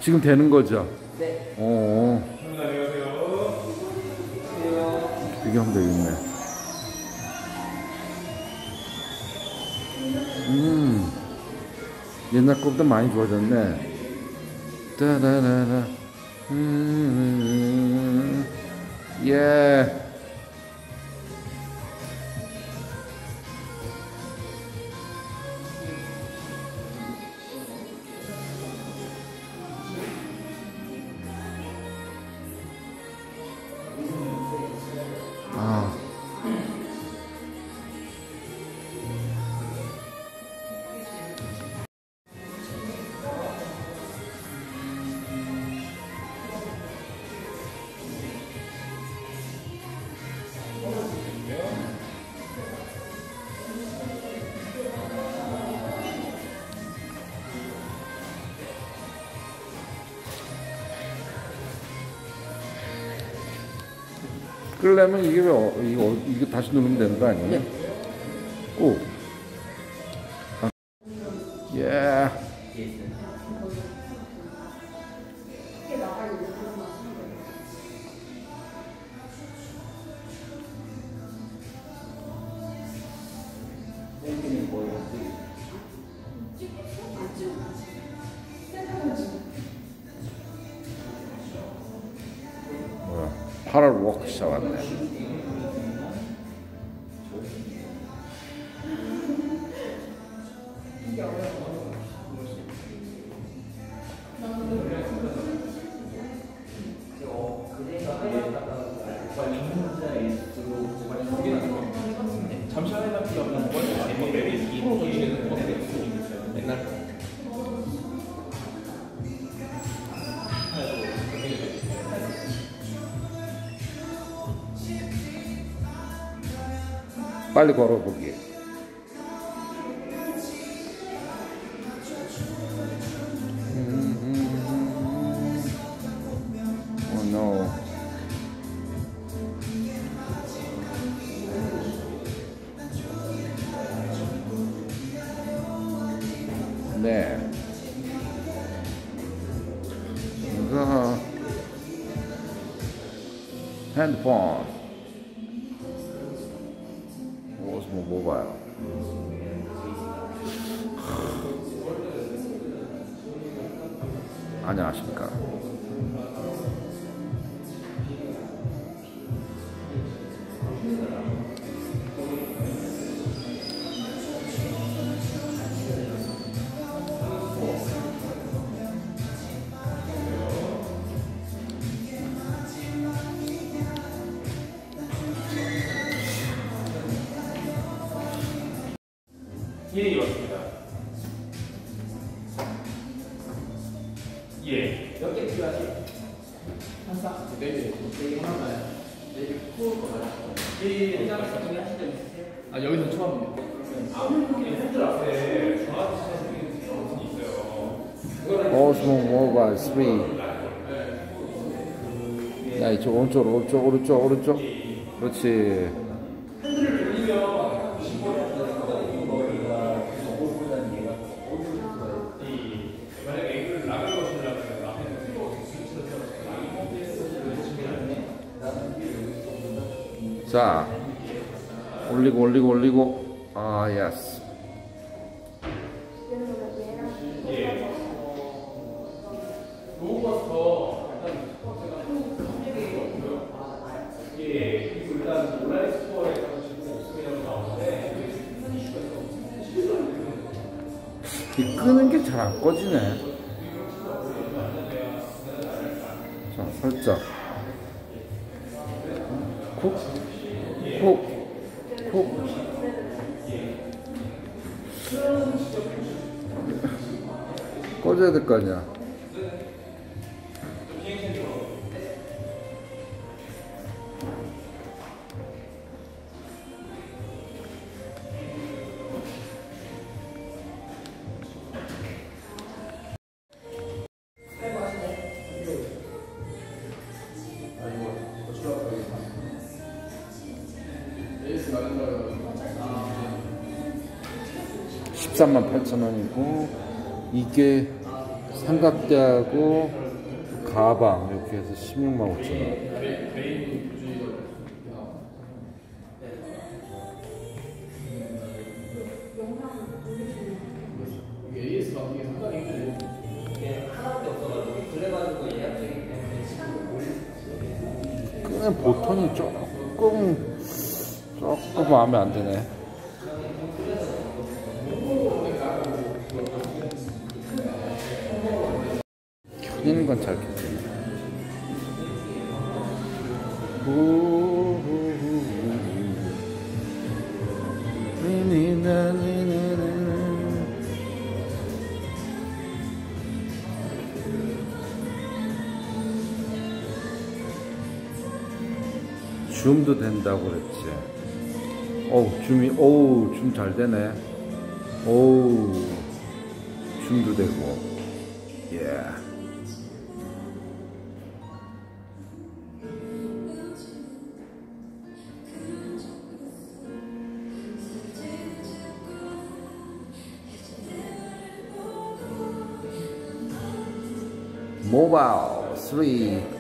지금 되는 거죠? 네. 안녕하세요. 이게 하면 되겠네. 옛날 것보다 많이 좋아졌네. 따라라라. 예. 아. 끓으려면 이게 이거 다시 누르면 되는 거 아니에요? 네. 오. 아. 예. 뭐야? 8월 워크숍 왔네. 빨리 걸어보기. Oh no. 네. 이거 핸드폰. 오스모 모바일. 안녕하십니까. 예, 맞습니다. 예. 몇 개 필요하지? 항상 네개 하나만 네개 구울 거 말이야. 예, 회장 같은 거 하신 적 있으세요? 아, 여기서 처음이에요. 팬들 앞에 전화 주시는 분이 있어요. 오스모 모바일 3. 야, 이쪽 오른쪽. 그렇지. 자, 올리고. 아, 예스. 이 끄는 게 잘 안 꺼지네. 자, 살짝. 콕. 꺼져야 될 거 아니야. $138,000원이고 이게 삼각대하고 가방 이렇게 해서 16만 5천 원. 그냥 보통이 조금 마음에 안 드네. 켜지는 건 잘 켜지네. 줌도 된다고 그랬지. 줌 잘 되네. 줌도 되고. 예. 모바일 3.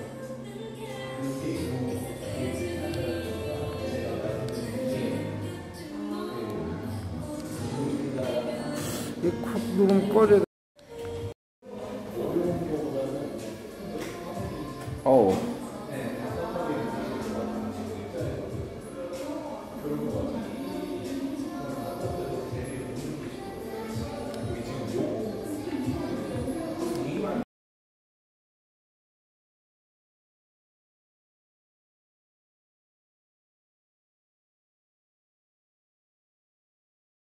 쿡 누르면 꺼져야 돼.